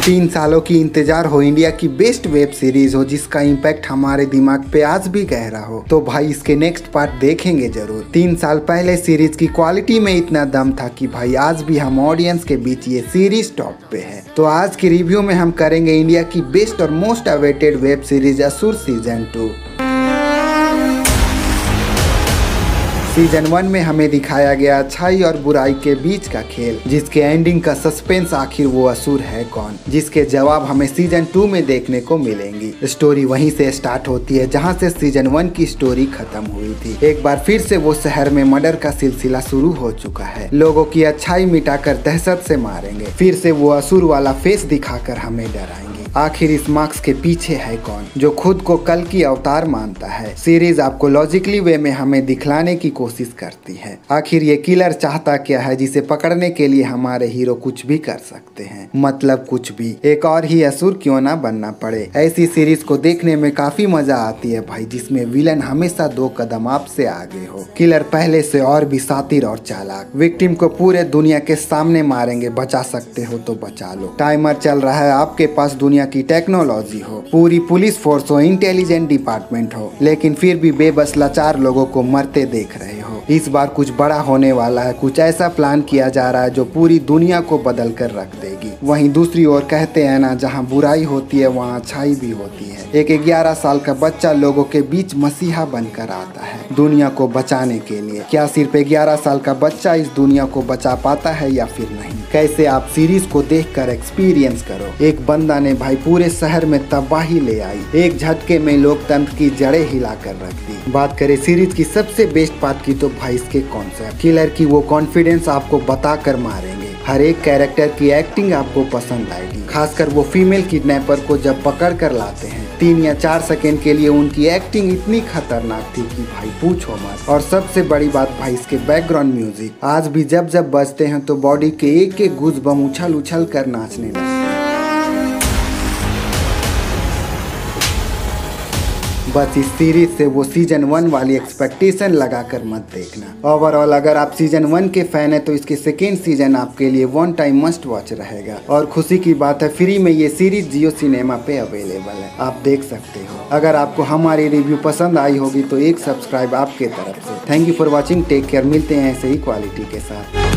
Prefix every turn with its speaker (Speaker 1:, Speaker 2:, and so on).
Speaker 1: 3 सालों की इंतजार हो इंडिया की बेस्ट वेब सीरीज हो जिसका इम्पैक्ट हमारे दिमाग पे आज भी गहरा हो, तो भाई इसके नेक्स्ट पार्ट देखेंगे जरूर। 3 साल पहले सीरीज की क्वालिटी में इतना दम था कि भाई आज भी हम ऑडियंस के बीच ये सीरीज टॉप पे है। तो आज की रिव्यू में हम करेंगे इंडिया की बेस्ट और most awaited web series Asur season 2। Season 1 में हमें दिखाया गया अच्छाई और बुराई के बीच का खेल, जिसके एंडिंग का सस्पेंस आखिर वो असुर है कौन, जिसके जवाब हमें सीजन 2 में देखने को मिलेंगी। स्टोरी वहीं से स्टार्ट होती है जहां से सीजन 1 की स्टोरी खत्म हुई थी। एक बार फिर से वो शहर में मर्डर का सिलसिला शुरू हो चुका है। लोगों की अच्छाई मिटाकर दहशत से मारेंगे, फिर से वो असुर वाला फेस दिखाकर हमें डराएंगे। आखिर इस मार्क्स के पीछे है कौन जो खुद को कल की अवतार मानता है। सीरीज आपको लॉजिकली वे में हमें दिखलाने की कोशिश करती है। आखिर ये किलर चाहता क्या है जिसे पकड़ने के लिए हमारे हीरो कुछ भी कर सकते हैं, मतलब कुछ भी। एक और ही असुर क्यों ना बनना पड़े। ऐसी सीरीज को देखने में काफी मजा आती है भाई, जिसमें विलन हमेशा 2 कदम आपसे आगे हो। किलर पहले से और भी शातिर और चालाक, विक्टिम को पूरे दुनिया के सामने मारेंगे। बचा सकते हो तो बचा लो। टाइमर चल रहा है, आपके पास दुनिया की टेक्नोलॉजी हो, पूरी पुलिस फोर्स हो, इंटेलिजेंट डिपार्टमेंट हो, लेकिन फिर भी बेबस लाचार लोगों को मरते देख रहे हो। इस बार कुछ बड़ा होने वाला है। कुछ ऐसा प्लान किया जा रहा है जो पूरी दुनिया को बदल कर रख देगी। वहीं दूसरी ओर कहते हैं ना, जहां बुराई होती है वहां अच्छाई भी होती है। एक 11 साल का बच्चा लोगों के बीच मसीहा बनकर आता है दुनिया को बचाने के लिए। क्या सिर्फ 11 साल का बच्चा इस दुनिया को बचा पाता है या फिर नहीं? कैसे आप सीरीज को देखकर एक्सपीरियंस करो। एक बंदा ने भाई पूरे शहर में तबाही ले आई, एक झटके में लोकतंत्र की जड़ें हिला कर रख दी। बात करें सीरीज की सबसे बेस्ट पार्ट की, तो भाई इसके कॉन्सेप्ट, किलर की वो कॉन्फिडेंस आपको बताकर मारेंगे। हर एक कैरेक्टर की एक्टिंग आपको पसंद आएगी, खासकर वो फीमेल किडनैपर को जब पकड़ कर लाते हैं। 3 या 4 सेकेंड के लिए उनकी एक्टिंग इतनी खतरनाक थी कि भाई पूछो मत। और सबसे बड़ी बात भाई इसके बैकग्राउंड म्यूजिक आज भी जब जब बजते हैं तो बॉडी के एक एक गूज़बम्स उछल उछल कर नाचने लगते हैं। बस इस सीरीज से वो सीजन 1 वाली एक्सपेक्टेशन लगाकर मत देखना। ओवरऑल अगर आप सीजन 1 के फैन है तो इसके सेकेंड सीजन आपके लिए 1 टाइम मस्ट वॉच रहेगा। और खुशी की बात है, फ्री में ये सीरीज जियो सिनेमा पे अवेलेबल है, आप देख सकते हो। अगर आपको हमारी रिव्यू पसंद आई होगी तो एक सब्सक्राइब आपके तरफ से। Thank you for watching, take care. मिलते हैं ऐसे ही क्वालिटी के साथ।